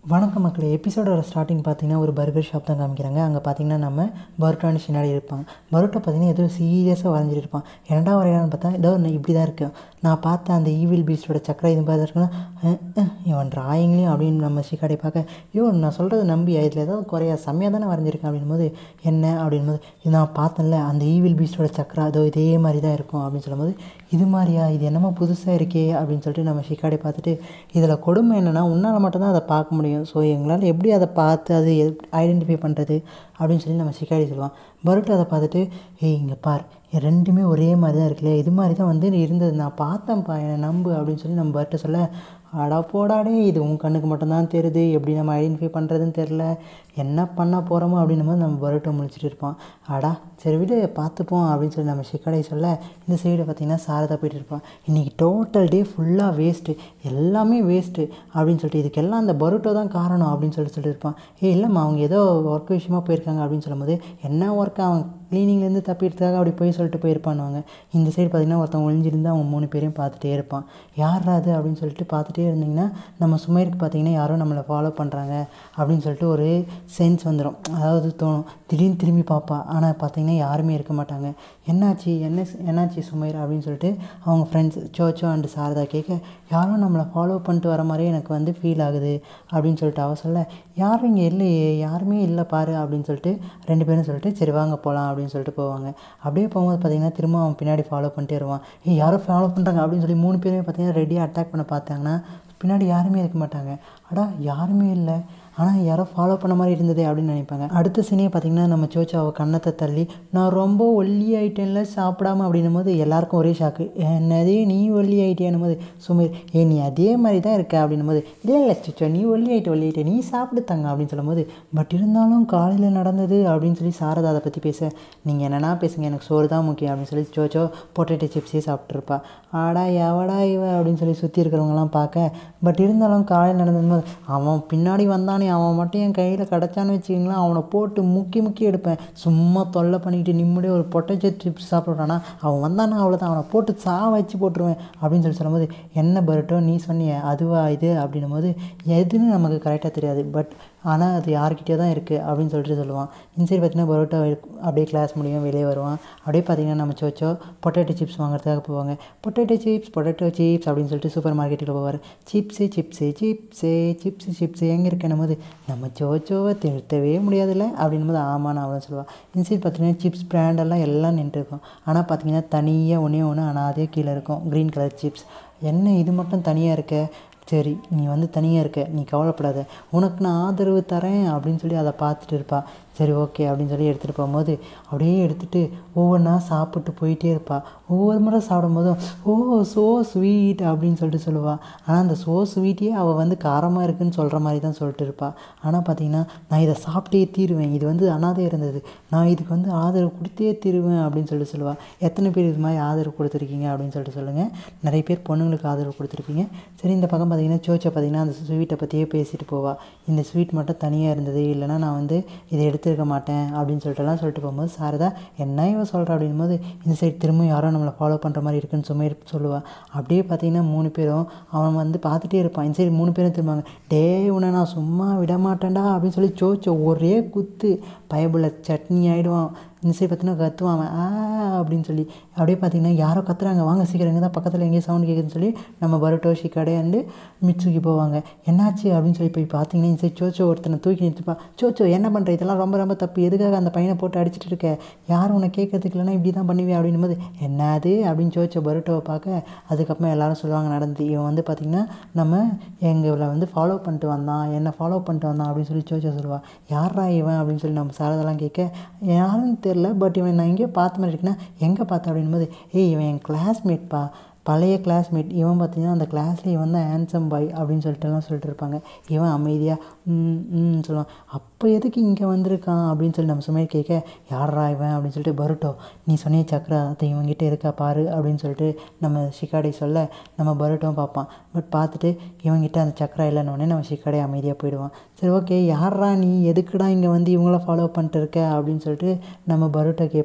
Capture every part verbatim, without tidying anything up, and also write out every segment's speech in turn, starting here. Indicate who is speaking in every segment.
Speaker 1: வணக்கம் மக்களே. எபிசோடோட ஸ்டார்டிங் பார்த்தீங்கன்னா ஒரு பர்கர் ஷாப் தான் காமிக்கிறாங்க. அங்கே பார்த்தீங்கன்னா நம்ம பரோட்டான்னு பின்னாடி இருப்பாங்க. பரோட்டா பார்த்தீங்கன்னா ஏதோ சீரியஸாக வரைஞ்சிட்டு இருப்பான். இரண்டாம் வரையான்னு பார்த்தா ஏதோ இப்படி தான் இருக்கு. நான் பார்த்த அந்த ஈவில் பீஸ்டோட சக்கரை இது மாதிரி இருக்குன்னா இவன் ட்ராயிங்லேயும் அப்படின்னு நம்ம ஷிகாடை பார்க்க, ஐயோ நான் சொல்கிறது நம்பி இதில் ஏதாவது குறையா செம்மையாக தானே வரைஞ்சிருக்கேன் அப்படின் போது என்ன அப்படின் போது இது நான் பார்த்தேன்ல அந்த ஈவில் பீஸ்டோட சக்கரை அதோ இதே மாதிரி தான் இருக்கும் அப்படின்னு சொல்லும்போது, இது மாதிரியா இது என்னமோ புதுசாக இருக்கே அப்படின்னு சொல்லிட்டு நம்ம ஷிகாடை பார்த்துட்டு, இதில் கொடுமை என்னென்னா உன்னால் மட்டும்தான் அதை பார்க்க முடியும். ஸோ எங்களால் எப்படி அதை பார்த்து அது ஐடென்டிஃபை பண்ணுறது அப்படின்னு சொல்லி நம்ம ஷிகாடி சொல்லுவான். பரோட்டா அதை பார்த்துட்டு, ஏய் இங்கே பார் ரெண்டுமே ஒரே மாதிரி தான் இருக்குல்ல, இது மாதிரி தான் வந்து இருந்தது, நான் பார்த்தேன்ப்பா என்னை நம்பு அப்படின்னு சொல்லி நம்ம பரோட்டா சொல்ல, அடா போடாடே இது உன் கண்ணுக்கு மட்டும்தான் தெரியுது, எப்படி நம்ம ஐடென்டிஃபை பண்ணுறதுன்னு தெரில, என்ன பண்ண போகிறோமோ அப்படின்னும் போது நம்ம பரோட்டா முழிச்சிட்டு இருப்பான். அடா சரி விடு பார்த்துப்போம் அப்படின்னு சொல்லி நம்ம ஷிகாடை சொல்ல, இந்த சைடு பார்த்திங்கன்னா சாரதா போய்ட்டு இருப்பான். இன்றைக்கி டோட்டல் டே ஃபுல்லாக வேஸ்ட்டு, எல்லாமே வேஸ்ட்டு அப்படின்னு சொல்லிட்டு இதுக்கெல்லாம் அந்த பரோட்டா தான் காரணம் அப்படின்னு சொல்லிட்டு சொல்லிட்டு இருப்பான். ஏ இல்லைம்மா அவங்க ஏதோ ஒர்க் விஷயமாக போயிருக்காங்க அப்படின்னு சொல்லும்போது, என்ன ஒர்க்கு அவன் க்ளீனிங்லேருந்து தப்பிடுறதுக்காக அப்படி போய் சொல்லிட்டு போயிருப்பானுவாங்க. இந்த சைடு பார்த்திங்கன்னா ஒருத்தன் ஒழிஞ்சிருந்து அவங்க மூணு பேரையும் பார்த்துட்டே இருப்பான். யார் அது அப்படின்னு சொல்லிட்டு பார்த்துட்டே இருந்திங்கன்னா நம்ம சுமைருக்கு பார்த்திங்கன்னா யாரும் நம்மளை ஃபாலோ பண்ணுறாங்க அப்படின்னு சொல்லிட்டு ஒரு சென்ஸ் வந்துடும். அதாவது தோணும். திடீர்னு திரும்பி பார்ப்பா, ஆனால் பார்த்திங்கன்னா யாருமே இருக்க மாட்டாங்க. என்னாச்சு என்ன என்னாச்சு சுமைர் அப்படின்னு சொல்லிட்டு அவங்க ஃப்ரெண்ட்ஸ் சோச்சோ அண்டு சாரதா கேட்க, யாரும் நம்மளை ஃபாலோ பண்ணிட்டு வர மாதிரியே எனக்கு வந்து ஃபீல் ஆகுது அப்படின்னு சொல்லிட்டு அவ சொல்ல, யாரும் இங்கே இல்லையே யாருமே இல்லை பாரு அப்படின்னு சொல்லிட்டு ரெண்டு பேரும் சொல்லிட்டு சரி வாங்க போகலாம் அப்படின்னு சொல்லிட்டு போவாங்க. அப்படியே போகும்போது பார்த்திங்கன்னா திரும்ப அவன் பின்னாடி ஃபாலோ பண்ணிட்டே வருவான். ஏ யாரும் ஃபாலோ பண்ணுறாங்க அப்படின்னு சொல்லி மூணு பேருமே பார்த்திங்கன்னா ரெடியாக அட்டாக் பண்ண பார்த்தாங்கன்னா பின்னாடி யாருமே இருக்க மாட்டாங்க. அடா யாருமே இல்லை, ஆனால் யாரோ ஃபாலோ பண்ண மாதிரி இருந்ததே அப்படின்னு நினைப்பாங்க. அடுத்த சீனே பார்த்திங்கன்னா நம்ம சோச்சோ அவள் கண்ணத்தை தள்ளி, நான் ரொம்ப ஒல்லி ஆகிட்டேன்ல சாப்பிடாம அப்படின்னும் போது எல்லாருக்கும் ஒரே ஷாக்கு. என்னதே நீ ஒல்லி ஆகிட்டேன்னும் போது சுமீர், ஏ நீ அதே மாதிரி தான் இருக்க அப்படின்னும் போது, இல்லை இல்லை சோச்சோ நீ ஒல்லி ஆகிட்டு ஒல்லி ஆகிட்டே நீ சாப்பிடுத்தாங்க அப்படின்னு சொல்லும் போது, பட் இருந்தாலும் காலையில் நடந்தது அப்படின்னு சொல்லி சாரதா அதை பற்றி பேச, நீங்கள் என்னென்னா பேசுங்க எனக்கு சோறு தான் முக்கியம் அப்படின்னு சொல்லி சோச்சோ பொட்டேட்டோ சிப்ஸே சாப்பிட்ருப்பா. ஆடா எவடா இவ அப்படின்னு சொல்லி சுற்றி இருக்கிறவங்கலாம் பார்க்க, பட் இருந்தாலும் காலையில் நடந்தது போது அவன் பின்னாடி வந்தானே அவன் மட்டும் என் கையில் கிடச்சான்னு வச்சுக்கிங்களேன் அவனை போட்டு முக்கி முக்கி எடுப்பேன், சும்மா தொல்லை பண்ணிக்கிட்டு நிம்மடியே ஒரு பொட்டேட்டோ சிப்ஸ் சாப்பிட்றானா அவன் வந்தானா அவ்வளோதான் அவனை போட்டு சா வச்சு போட்டுருவேன் அப்படின்னு சொல்லி சொல்லும்போது, என்ன பரோட்டோ நீ சொன்னிய அதுவா இது அப்படின்னும் போது எதுன்னு நமக்கு கரெக்டாக தெரியாது, பட் ஆனால் அது யார்கிட்டே தான் இருக்குது அப்படின்னு சொல்லிட்டு சொல்லுவான். இந்த சைடு பார்த்திங்கன்னா பரோட்டா அப்படியே கிளாஸ் முடியும் வெளியே வருவான். அப்படியே பார்த்திங்கன்னா நம்ம சோச்சோ பொட்டேட்டோ சிப்ஸ் வாங்குறதுக்காக போவாங்க. பொட்டேட்டோ சிப்ஸ் பொட்டேட்டோ சிப்ஸ் அப்படின்னு சொல்லிட்டு சூப்பர் மார்க்கெட்டுக்கு போவார். Chips chips chips chips chips எங்கே இருக்கேன்னும் போது, நம்ம சோச்சோவை திருத்தவே முடியாதுல்ல அப்படின்னும் போது ஆமாம் நான் அவ்வளோ சொல்லுவாள். இந்த சைடு பார்த்திங்கன்னா சிப்ஸ் பிராண்டெல்லாம் எல்லாம் நின்றுருக்கும். ஆனால் பார்த்திங்கன்னா தனியாக ஒன்றே ஒன்று ஆனால் அதே கீழே இருக்கும் க்ரீன் கலர் சிப்ஸ். என்ன இது மட்டும் தனியாக இருக்க, சரி நீ வந்து தனியாக இருக்க நீ கவலைப்படாத உனக்கு நான் ஆதரவு தரேன் அப்படின்னு சொல்லி அதை பார்த்துட்டு இருப்பாள். சரி ஓகே அப்படின்னு சொல்லி எடுத்துகிட்டு போகும்போது அப்படியே எடுத்துகிட்டு ஒவ்வொன்றா சாப்பிட்டு போயிட்டே இருப்பாள். ஒவ்வொரு முறை சாப்பிடும் போதும் ஓ ஸோ ஸ்வீட் அப்படின்னு சொல்லிட்டு சொல்லுவாள். ஆனால் அந்த ஸோ ஸ்வீட்டே அவள் வந்து காரமாக இருக்குதுன்னு சொல்கிற மாதிரி தான் சொல்லிட்டு இருப்பாள். ஆனால் பார்த்திங்கன்னா நான் இதை சாப்பிட்டே தீருவேன், இது வந்து அனாதை இருந்தது, நான் இதுக்கு வந்து ஆதரவு கொடுத்தே தீருவேன் அப்படின்னு சொல்லிட்டு சொல்லுவாள். எத்தனை பேர் இது மாதிரி ஆதரவு கொடுத்துருக்கீங்க அப்படின்னு சொல்லிட்டு சொல்லுங்கள். நிறைய பேர் பொண்ணுங்களுக்கு ஆதரவு கொடுத்துருப்பீங்க. சரி இந்த பக்கம் பார்த்திங்கன்னா சோச்சை பார்த்திங்கன்னா அந்த ஸ்வீட்டை பற்றியே பேசிட்டு போவாள். இந்த ஸ்வீட் மட்டும் தனியாக இருந்தது, இல்லைனா நான் வந்து இதை எடுத்துருக்க மாட்டேன் அப்படின்னு சொல்லிட்டுலாம் சொல்லிட்டு போகும்போது சாரதா என்ன இவன் சொல்கிறா அப்படின் போது, இந்த சைடு திரும்ப யாரோ நம்மளை ஃபாலோ பண்ணுற மாதிரி இருக்குன்னு சுமைர் சொல்லுவாள். அப்படியே பார்த்திங்கன்னா மூணு பேரும் அவன் வந்து பார்த்துட்டே இருப்பான். இந்த சைடு மூணு பேரும் திரும்பாங்க, டே உன்னை நான் சும்மா விட மாட்டேன்டா அப்படின்னு சொல்லி சோச்சோ ஒரே குத்து பயபுள்ள சட்னி ஆகிடுவான். இந்த சைடு பார்த்தீங்கன்னா கத்துவான் அவன் ஆ அப்படின்னு சொல்லி. அப்படியே பார்த்திங்கன்னா யாரோ கத்துறாங்க, வாங்க சீக்கிரம் எங்கே தான் பக்கத்தில் எங்கேயும் சவுண்ட் கேட்குதுன்னு சொல்லி நம்ம பரோட்டோ ஷிகாடே அண்டு மிட்சுக்கி போவாங்க. என்னாச்சு அப்படின்னு சொல்லி போய் பார்த்தீங்கன்னா இந்த சைடு சோச்சோ ஒருத்தனை தூக்கி நிறுத்துப்பா. சோச்சோ என்ன பண்ணுற, இதெல்லாம் ரொம்ப ரொம்ப தப்பு, எதுக்காக அந்த பையனை போட்டு அடிச்சுட்டு இருக்க, யாரும் உன்னை கேட்கறதுக்கு இல்லைனா இப்படி தான் பண்ணுவேன் அப்படின்னும் போது, என்னது அப்படின்னு சோச்சோ பரோட்டோவை பார்க்க. அதுக்கப்புறமா எல்லாரும் சொல்லுவாங்க நடந்து, இவன் வந்து பார்த்திங்கன்னா நம்ம எங்களை வந்து ஃபாலோ பண்ணிட்டு வந்தான், என்னை ஃபாலோ பண்ணிட்டு வந்தான் அப்படின்னு சொல்லி சோச்சோ சொல்லுவாள். யாரா இவன் அப்படின்னு சொல்லி நம்ம சாரதெல்லாம் கேட்க, யாருன்னு தெரியல, பட் இவன் நான் எங்கேயோ பார்த்த மாதிரி இருக்குன்னா எங்கே பார்த்தேன் அப்படின்போது, ஏய் இவன் என் கிளாஸ்மேட்ப்பா, பழைய கிளாஸ்மேட், இவன் பார்த்திங்கன்னா அந்த கிளாஸில் இவன் தான் ஹேண்ட்ஸம் பாய் அப்படின்னு சொல்லிட்டுலாம் சொல்லிட்டு இருப்பாங்க. இவன் அமைதியாக ம் சொல்லுவான். அப்போ எதுக்கு இங்கே வந்திருக்கான் அப்படின்னு சொல்லி நம்ம சுமையை கேட்க, யாரா இவன் அப்படின்னு சொல்லிட்டு பரோட்டோ நீ சொன்னிய சக்கரை அதை இவங்ககிட்ட இருக்கா பாரு அப்படின்னு சொல்லிட்டு நம்ம ஷிகாடை சொல்ல, நம்ம பரோட்டோவும் பார்ப்பான். பட் பார்த்துட்டு இவங்ககிட்ட அந்த சக்கரை இல்லைன்னொடனே நம்ம ஷிகாடை அமைதியாக போயிடுவான். சரி ஓகே யாரா நீ, எதுக்குடா இங்கே வந்து இவங்கள ஃபாலோ பண்ணிட்டு இருக்க அப்படின்னு சொல்லிட்டு நம்ம பரோட்டோ கேட்பான்.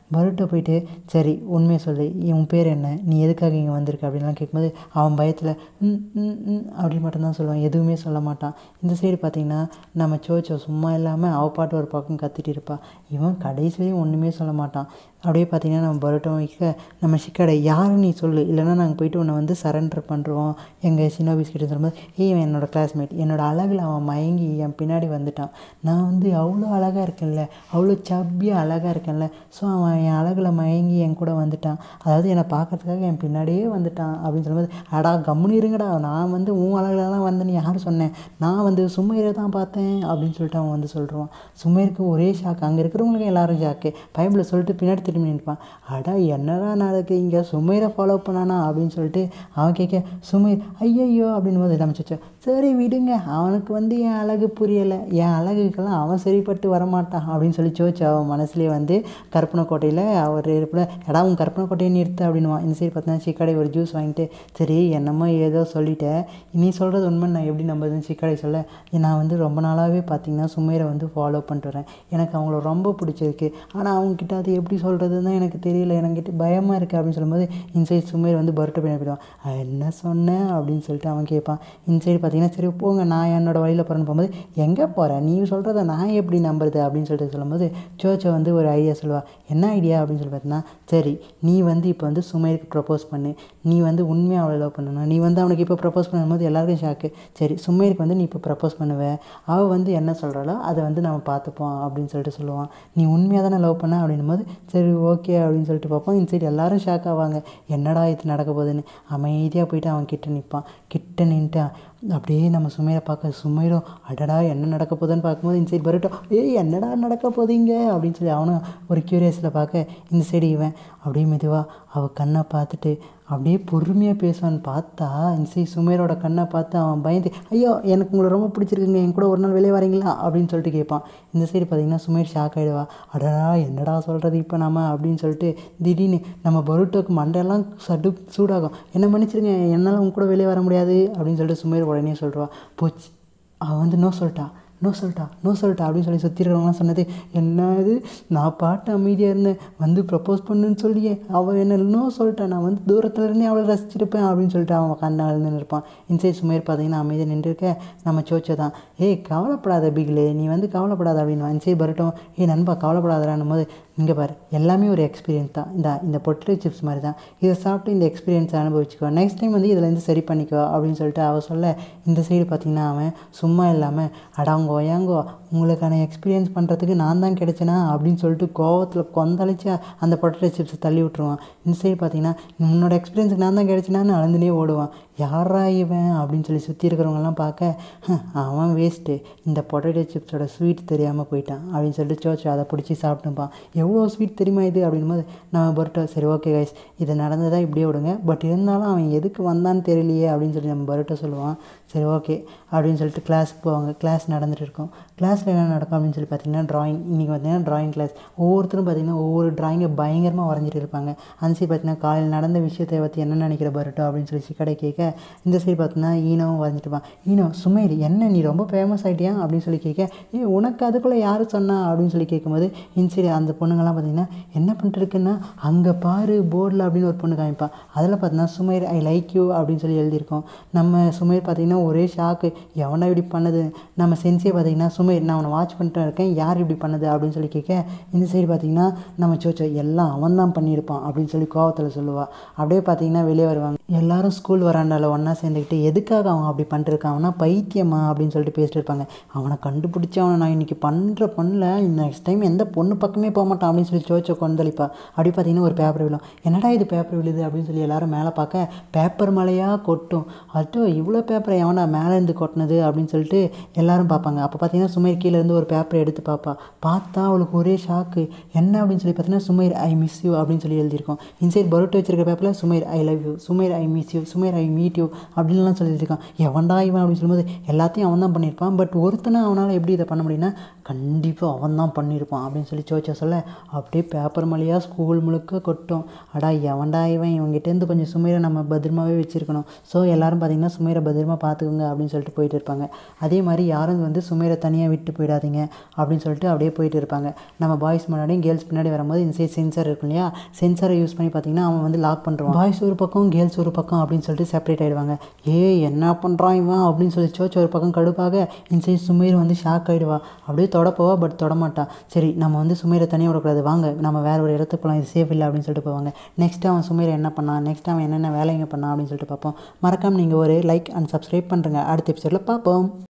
Speaker 1: பரோட்டா போயிட்டு சரி உண்மையை சொல்லு, உன் பேர் என்ன, நீ எதுக்காக இங்கே வந்திருக்க அப்படின்லாம் கேட்கும்போது அவன் பயத்தில் ம் ம் ம் அப்படின்னு மட்டும்தான் சொல்லுவான், எதுவுமே சொல்ல மாட்டான். இந்த சைடு பார்த்திங்கன்னா நம்ம சோச்சோ சும்மா இல்லாமல் அவள் பாட்டு ஒரு பக்கம் கத்திட்டு இருப்பாள். இவன் கடைசிலையும் ஒன்றுமே சொல்ல மாட்டான். அப்படியே பார்த்திங்கன்னா நம்ம பரோட்டா வைக்க நம்ம ஷிக்காடை யாருன்னு நீ சொல்லு, இல்லைனா நாங்கள் போய்ட்டு உன்னை வந்து சரண்டர் பண்ணுறோம் எங்கள் ஷினோபிஸ் கிட்ட சொல்லும்போது, ஏய் இவன் என்னோடய கிளாஸ்மேட், என்னோடய அழகில் அவன் மயங்கி என் பின்னாடி வந்துட்டான். நான் வந்து அவ்வளோ அழகாக இருக்கேன்ல, அவ்வளோ சப்பியாக அழகாக இருக்கேன்ல, ஸோ அவன் என் அழகில் மயங்கி என் கூட வந்துட்டான், அதாவது என்னை பார்க்கறதுக்காக என் பின்னாடியே வந்துட்டான் அப்படின்னு சொல்லும்போது, அடா கம்முன்னு இருங்கடா, நான் வந்து உன் அழகிலலாம் வந்தேன்னு யார் சொன்னேன், நான் வந்து சுமைரை தான் பார்த்தேன் அப்படின்னு சொல்லிட்டு அவன் வந்து சொல்கிறான். சுமைருக்கு ஒரே ஷாக்கு, அங்கே இருக்கிறவங்களுக்கு எல்லாரும் ஷாக்கு. பைபிளில் சொல்லிட்டு பின்னாடி திரும்பி நிற்பான். அடா என்னடா நடக்கு இங்கே, சுமைரை ஃபாலோ பண்ணானா அப்படின்னு சொல்லிட்டு அவன் கேட்க, சுமைர் ஐயையோ அப்படின்னு போது நம்ம சோச்சோ சரி விடுங்க, அவனுக்கு வந்து என் அழகு புரியலை, என் அழகுக்கெல்லாம் அவன் சரிப்பட்டு வரமாட்டான் அப்படின்னு சொல்லி சோச்சு அவன் மனசுலேயே வந்து கற்பனை கோட்டையில் அவர் இருப்பில் எடா உன் கற்பனை கோட்டையை நிறுத்து அப்படின்வான். இந்த சைடு பார்த்தீங்கன்னா சிக்காடை ஒரு ஜூஸ் வாங்கிட்டு, சரி என்னமோ ஏதோ சொல்லிட்டேன், நீ சொல்கிறது உண்மை நான் எப்படி நம்புறதுன்னு சிக்காடை சொல்ல, நான் வந்து ரொம்ப நாளாகவே பார்த்தீங்கன்னா சுமைரை வந்து ஃபாலோ பண்ணிட்டு வரேன், எனக்கு அவங்கள ரொம்ப பிடிச்சிருக்கு, ஆனால் அவங்கக்கிட்ட அது எப்படி சொல்கிறதுன்னு தான் எனக்கு தெரியல, எனக்கிட்ட பயமாக இருக்குது அப்படின்னு சொல்லும்போது இன்சைட் சுமைர் வந்து பரோட்டா பண்ணி போயிடுவான். என்ன சொன்னேன் அப்படின்னு சொல்லிட்டு அவன் கேட்பான். இன்சைடு பார்த்தீங்கன்னா சரி போங்க நான் என்னோடய வழியில் போகிறேன்னு போகும்போது, எங்கே போகிறேன் நீ சொல்கிறத நான் எப்படி நம்புறது அப்படின்னு சொல்லிட்டு சொல்லும்போது சோச்சோ வந்து ஒரு ஐடியா சொல்லுவாள். என்ன ஐடியா அப்படின்னு சொல்லி பார்த்தீங்கன்னா, சரி நீ வந்து இப்போ வந்து சுமைருக்கு ப்ரப்போஸ் பண்ணு, நீ வந்து உண்மையாக அவளை லவ் பண்ணணும், நீ வந்து அவனுக்கு இப்போ ப்ரப்போஸ் பண்ணும்போது எல்லாருக்கும் ஷாக்கு, சரி சுமைருக்கு வந்து நீ இப்போ ப்ரப்போஸ் பண்ணுவேன், அவள் வந்து என்ன சொல்கிறாளோ அதை வந்து நம்ம பார்த்துப்போம் அப்படின்னு சொல்லிட்டு சொல்லுவான். நீ உண்மையாக தானே லவ் பண்ண அப்படின்னும் போது சரி ஓகே அப்படின்னு சொல்லிட்டு பார்ப்போம். இந்த சைடு எல்லாரும் ஷாக் ஆவாங்க, என்னடா இது நடக்க போகுதுன்னு. அமைதியாக போயிட்டு அவன் கிட்ட நிற்பான். கிட்ட நின்றுட்டு அப்படியே நம்ம சுமைரை பார்க்க, சுமைரும் அடடா என்ன நடக்க போகுதுன்னு பார்க்கும்போது இந்த சைடு பரோட்டா ஏய் என்னடா நடக்க போகுதுங்க அப்படின்னு சொல்லி அவனும் ஒரு க்யூரியஸில் பார்க்க, இந்த சைடு இவன் அப்படியே மெதுவாக அவள் கண்ணை பார்த்துட்டு அப்படியே பொறுமையாக பேசுவான்னு பார்த்தா இந்த சைடு சுமைரோட கண்ணை பார்த்து அவன் பயந்து, ஐயோ எனக்கு உங்களை ரொம்ப பிடிச்சிருக்குங்க, என் கூட ஒரு நாள் வெளியே வரீங்களா அப்படின்னு சொல்லிட்டு கேட்பான். இந்த சைடு பார்த்திங்கன்னா சுமைர் ஷாக் ஆகிடுவா, அடடா என்னடா சொல்கிறது இப்போ நம்ம அப்படின்னு சொல்லிட்டு திடீர்னு நம்ம பரோட்டாவுக்கு மண்டையெல்லாம் சடு சூடாகும், என்ன மன்னிச்சிருங்க என்னால் உங்க கூட வெளியே வர முடியாது அப்படின்னு சொல்லிட்டு சுமைர் உடனே சொல்லிடுவா. போச்சு அவன் வந்து நோ சொல்லிட்டா நோ சொல்லிட்டா நோ சொல்லிட்டா அப்படின்னு சொல்லி சுற்றி இருக்கிறவங்களாம் சொன்னது, என்ன இது நான் பாட்டு அமைதியாக இருந்தேன், வந்து ப்ரப்போஸ் பண்ணுன்னு சொல்லியே அவள் என்ன நோ சொல்லிட்டான், நான் வந்து தூரத்தில் இருந்தே அவளை ரசிச்சிருப்பேன் அப்படின்னு சொல்லிட்டு அவன் கண்ணை அழுந்துன்னு இருப்பான். இன்சைட் சுமைர் பார்த்தீங்கன்னா அமைதியாக நின்றுருக்க நம்ம சோச்சோ தான், ஏய் கவலைப்படாத பிகிலே நீ வந்து கவலைப்படாத அப்படின்னு. இன்சைட் பரோட்டும் ஏய் நண்பா கவலைப்படாதான்னும் போது, இங்கே பாரு எல்லாமே ஒரு எக்ஸ்பீரியன்ஸ் தான், இந்த இந்த பொட்டேட்டோ சிப்ஸ் மாதிரி தான், இதை சாப்பிட்டு இந்த எக்ஸ்பீரியன்ஸை அனுபவிச்சுக்கோ, நெக்ஸ்ட் டைம் வந்து இதிலேருந்து சரி பண்ணிக்கோ அப்படின்னு சொல்லிட்டு அவள் சொல்ல, இந்த சைடு பார்த்திங்கன்னா அவன் சும்மா இல்லாமல் அடாங்கோ ஏங்கோ உங்களுக்கான எக்ஸ்பீரியன்ஸ் பண்ணுறதுக்கு நான் தான் கிடைச்சேனா அப்படின்னு சொல்லிட்டு கோவத்தில் கொந்தளிச்சு அந்த பொட்டேட்டோ சிப்ஸை தள்ளி விட்ருவான். இந்த சைடு பார்த்திங்கன்னா உன்னோட எக்ஸ்பீரியன்ஸுக்கு நான் தான் கிடைச்சினான்னு அழுந்துனே ஓடுவான். யாரா இவன் அப்படின்னு சொல்லி சுற்றி இருக்கிறவங்கலாம் பார்க்க, அவன் வேஸ்ட்டு, இந்த பொட்டேட்டோ சிப்ஸோட ஸ்வீட் தெரியாமல் போயிட்டான் அப்படின்னு சொல்லிட்டு சோச்சோ அதை பிடிச்சி சாப்பிட்டுப்பான். எவ்வளோ ஸ்வீட் தெரியுமா இது அப்படின்னும் போது நம்ம பரோட்டா சரி ஓகே கைஸ் இது நடந்ததாக இப்படியே விடுங்க, பட் இருந்தாலும் அவன் எதுக்கு வந்தான்னு தெரியலையே அப்படின்னு சொல்லி நம்ம பரோட்டா சொல்லுவான். சரி ஓகே அப்படின்னு சொல்லிட்டு கிளாஸுக்கு போவாங்க. கிளாஸ் நடந்துகிட்டு இருக்கும். கிளாஸில் என்ன நடக்கும் அப்படின்னு சொல்லி பார்த்தீங்கன்னா ட்ராயிங், இன்றைக்கி பார்த்தீங்கன்னா ட்ராயிங் கிளாஸ். ஒவ்வொருத்தரும் பார்த்திங்கன்னா ஒவ்வொரு ட்ராயிங்கை பயங்கரமாக வரைஞ்சிட்டு இருப்பாங்க. அந்த சைடு பார்த்தீங்கன்னா காலையில் நடந்த விஷயத்தை பற்றி என்ன நினைக்கிற பரோட்டா அப்படின்னு சொல்லி சிக்கடை கேட்க, இந்த சைடு பார்த்தீங்கன்னா ஈனோவும் வரைஞ்சிட்டுப்பான். ஈனோ சுமைர் என்ன நீ ரொம்ப ஃபேமஸ் ஆகிட்டியா அப்படின்னு சொல்லி கேட்க, ஏ உனக்கு அதுக்குள்ளே யார் சொன்னா அப்படின்னு சொல்லி கேட்கும்போது இந்த சைடு அந்த பொண்ணுங்கள்லாம் பார்த்திங்கன்னா என்ன பண்ணிட்டு இருக்குன்னா அங்கே பாரு போர்டில் அப்படின்னு ஒரு பொண்ணு காமிப்பான். அதில் பார்த்தீங்கன்னா சுமைர் ஐ லைக் யூ அப்படின்னு சொல்லி எழுதியிருக்கோம். நம்ம சுமைர் பார்த்திங்கன்னா ஒரே ஷாக்கு, எவனா இப்படி பண்ணது. நம்ம சென்சியை பார்த்திங்கன்னா சுமைர் நான் அவனை வாட்ச் பண்ணிட்டு இருக்கேன், யார் இப்படி பண்ணது அப்படின்னு சொல்லி கேட்க, இந்த சைடு பார்த்திங்கன்னா நம்ம சோச்சோ எல்லாம் அவன் தான் பண்ணியிருப்பான் அப்படின்னு சொல்லி கோவத்தில் சொல்லுவாள். அப்படியே பார்த்திங்கன்னா வெளியே வருவாங்க. எல்லோரும் ஸ்கூல் வராண்டாவில் ஒன்றா சேர்ந்துக்கிட்டு எதுக்காக அவன் அப்படி பண்ணிட்டுருக்கான், அவனா பைத்தியமா அப்படின்னு சொல்லிட்டு பேசிட்டு இருப்பாங்க. அவனை கண்டுபிடிச்சி அவனை நான் இன்றைக்கி பண்ணுற பொண்ணில் நெக்ஸ்ட் டைம் எந்த பொண்ணு பக்கமே போக மாட்டான் அப்படின்னு சொல்லி சோச்சோ கொந்தளிப்பா. அப்படி பார்த்திங்கன்னா ஒரு பேப்பர் விழும். என்னடா இது பேப்பர் விழுது அப்படின்னு சொல்லி எல்லோரும் மேலே பார்க்க பேப்பர் மழையாக கொட்டும். அது இவ்வளோ பேப்பரை எவனா மேலேருந்து கொட்டினது அப்படின்னு சொல்லிட்டு எல்லோரும் பார்ப்பாங்க. அப்போ பார்த்தீங்கன்னா சுமைர் கீழேருந்து ஒரு பேப்பரை எடுத்து பார்ப்பா. பார்த்தா அவளுக்கு ஒரே ஷாக்கு. என்ன அப்படின்னு சொல்லி பார்த்தீங்கன்னா சுமைர் ஐ மிஸ் யூ அப்படின்னு சொல்லி எழுதியிருக்கோம். இன்சைட் பரோட்டா வச்சிருக்க பேப்பரில் Sumair I love you, Sumair I miss you, Sumair I meet you அப்படின்லாம் சொல்லியிருக்கான். எவன்டா இவன் அப்படின்னு சொல்லும்போது எல்லாத்தையும் அவன் தான் பண்ணியிருப்பான். பட் ஒருத்தனை அவனால் எப்படி இதை பண்ண முடியும்னா கண்டிப்பாக அவன் தான் பண்ணியிருப்பான் அப்படின்னு சொல்லி சோச்சா சொல்ல அப்படியே பேப்பர் மலையாக ஸ்கூல் முழுக்க கொட்டும். அடா எவன்டா இவன், இவங்ககிட்டேருந்து கொஞ்சம் சுமைரை நம்ம பத்திரமாவே வச்சுருக்கணும். ஸோ எல்லோரும் பார்த்திங்கன்னா சுமைரை பத்திரமா பார்த்துக்குங்க அப்படின்னு சொல்லிட்டு போயிட்டு இருப்பாங்க. அதே மாதிரி யாரும் வந்து சுமைரை தனியாக விட்டு போயிடாதீங்க அப்படின்னு சொல்லிட்டு அப்படியே போயிட்டு இருப்பாங்க. நம்ம பாய்ஸ் முன்னாடியும் கேர்ள்ஸ் பின்னாடி வரும்போது இந்த சைடு சென்சார் இருக்கும் இல்லையா, சென்சாரை யூஸ் பண்ணி பார்த்திங்கன்னா அவன் வந்து லாக் பண்ணுறான். பாய்ஸ் ஒரு பக்கம் கேர்ள்ஸ் ஒரு பக்கம் அப்படின்னு சொல்லிட்டு செப்பரேட் ஆகிடுவாங்க. ஏ என்ன பண்ணுறான் இவன் அப்படின்னு சொல்லி சோச்சு ஒரு பக்கம் கடுப்பாக இந்த சைடு சுமைர் வந்து ஷாக் ஆகிடுவா. அப்படியே தொட போவா, பட் தொடமாட்டா. சரி நம்ம வந்து சுமைரை தனியாக விடக்கூடாது, வாங்க நம்ம வேறு ஒரு இடத்துக்கு போகலாம், இது சேஃப் இல்லை அப்படின்னு சொல்லிட்டு போவாங்க. நெக்ஸ்ட் அவன் சுமைரை என்ன பண்ணான், நெக்ஸ்ட் அவன் என்னென்ன வேலைங்க பண்ணான் அப்படின்னு சொல்லிட்டு பார்ப்போம். மறக்காமல் நீங்கள் ஒரு லைக் அண்ட் சப்ஸ்கிரைப் பண்ணுறங்க. அடுத்த எபிசோடில் பார்ப்போம்.